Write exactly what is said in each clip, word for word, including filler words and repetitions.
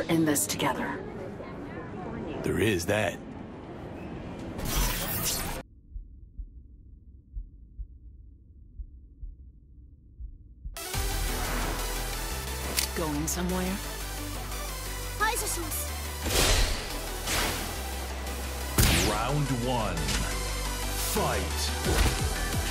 in this together. There is that. Going somewhere? Round one. Fight.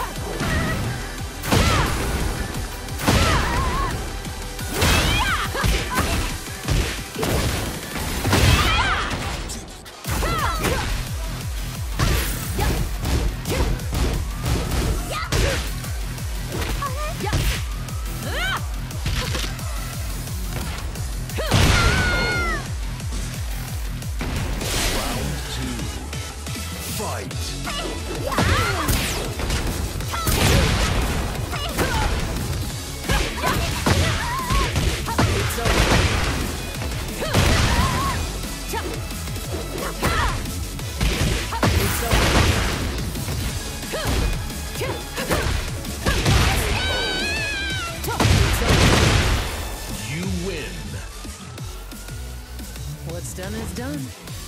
What's done is done.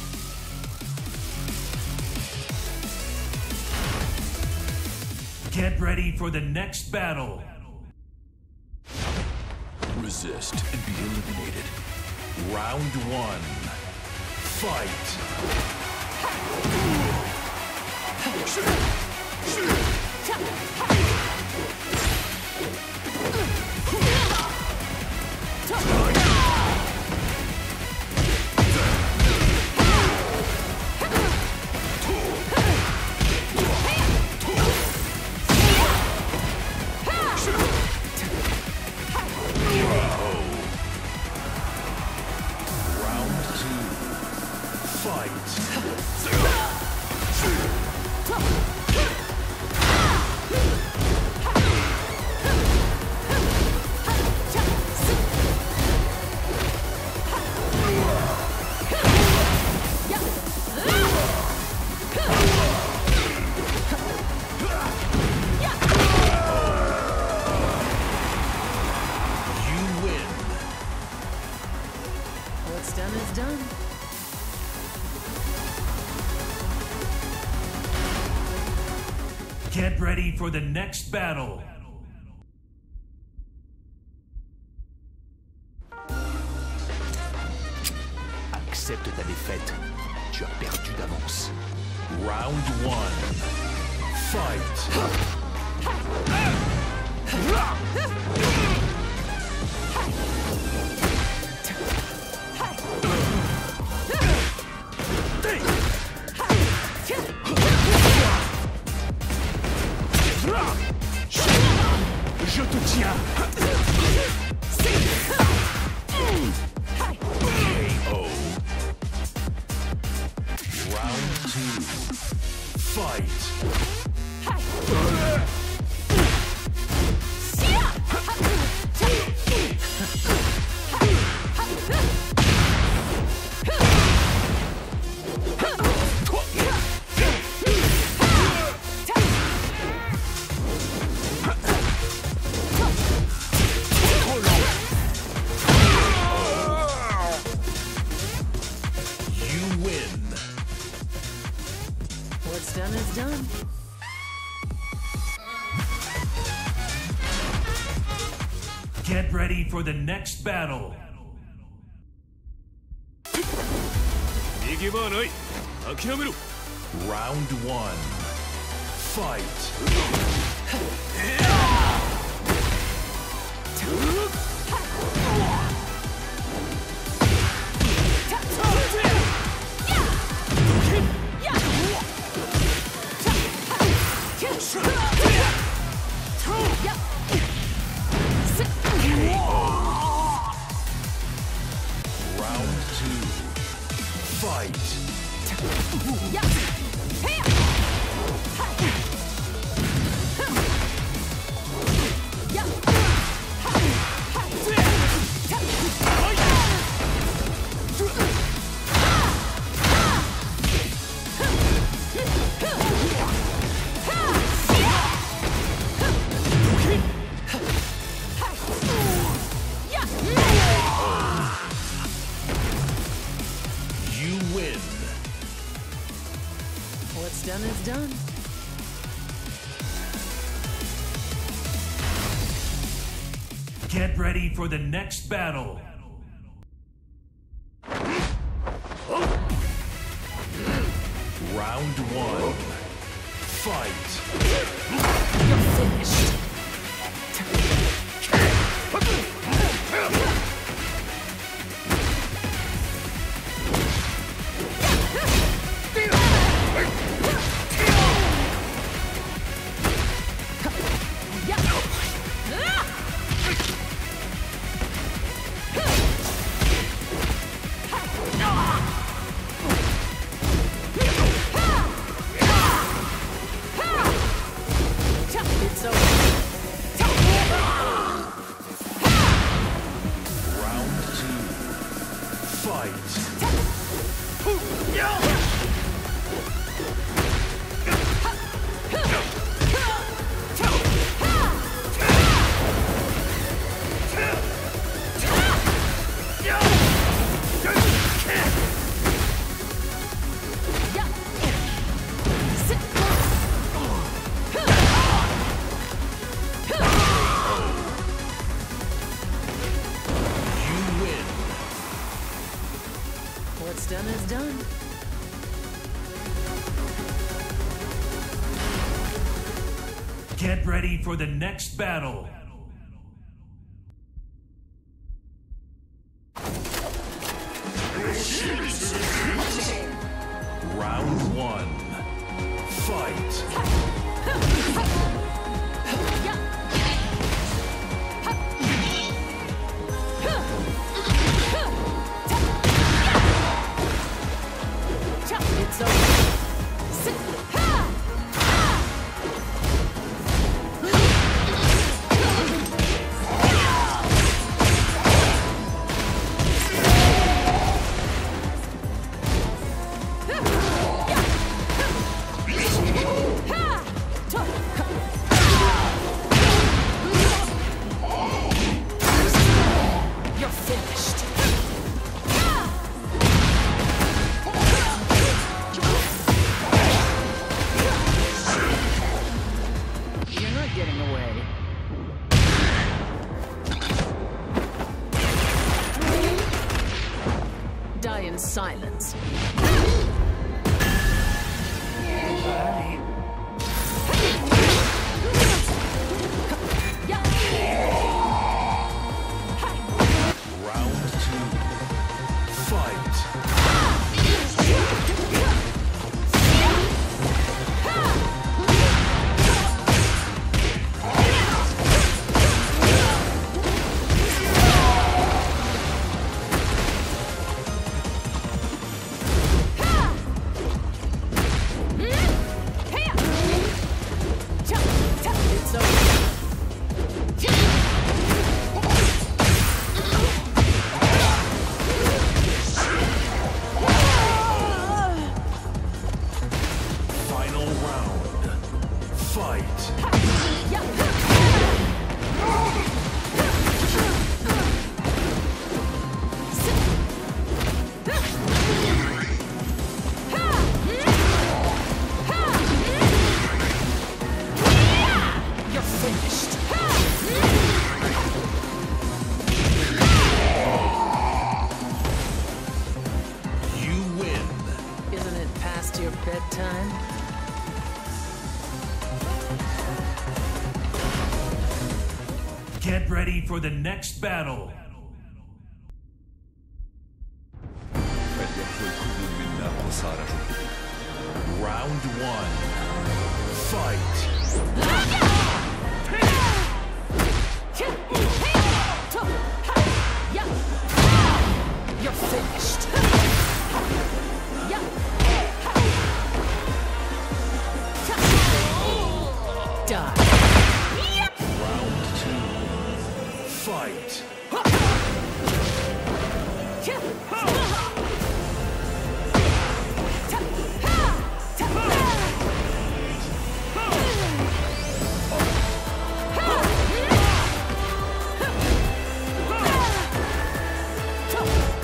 Get ready for the next battle. Resist and be eliminated. Round one. Fight. What's done is done. Get ready for the next battle. Accepte ta défaite. Tu as perdu d'avance. Round one. Fight. Je te tiens. K O. Round two. Fight. What's done is done. Get ready for the next battle. Round one. Fight. Round two. Fight. done is done. Get ready for the next battle. Round one. Fight. You're finished. It's over. Round two. Fight. What's done is done. Get ready for the next battle. Round one. Fight. It's over. You're finished. You're not getting away. Die in silence. Bye. Round two. Fight. It's over. Final round. Fight. You're finished. You win. Isn't it past your bedtime? Get ready for the next battle. Round one. Fight. You're finished. Die. Round two. Fight.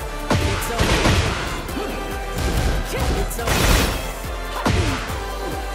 It's over. It's over.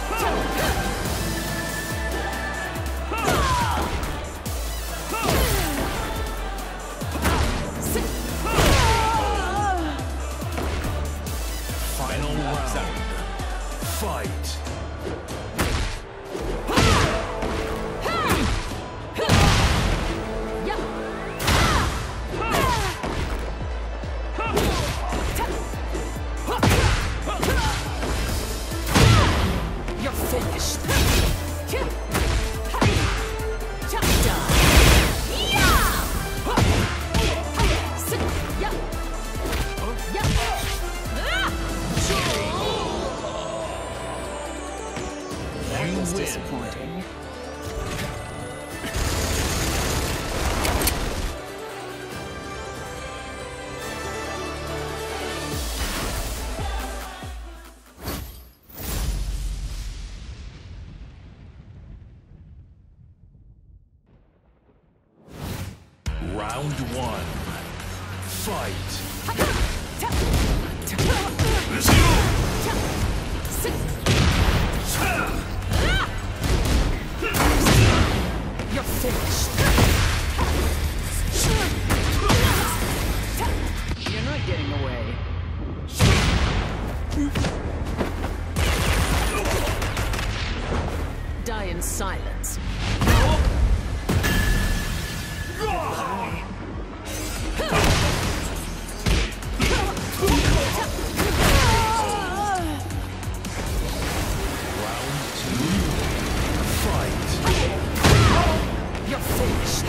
Round one. Fight. You're finished. You're not getting away. Die in silence. You're finished.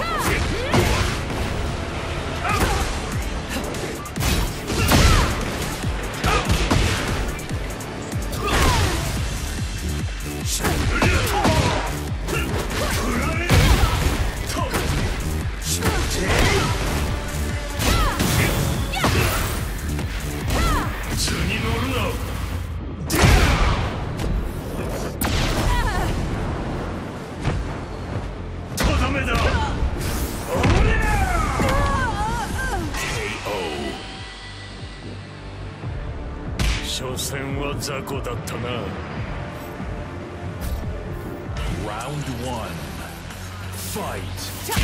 Round one. Fight.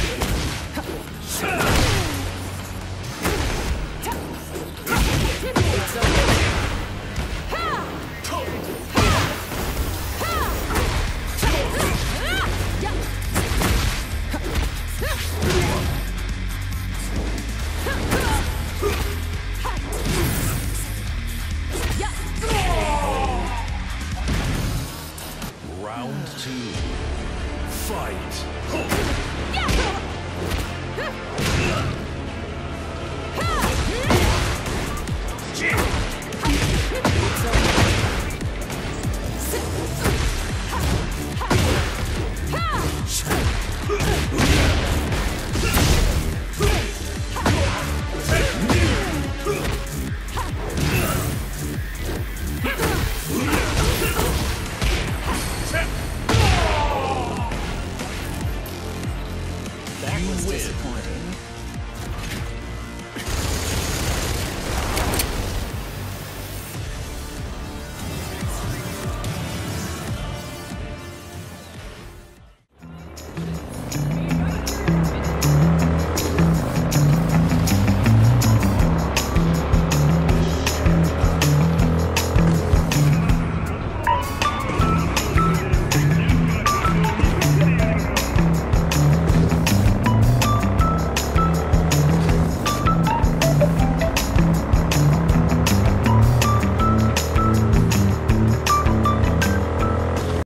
Round two. Fight. That was disappointing.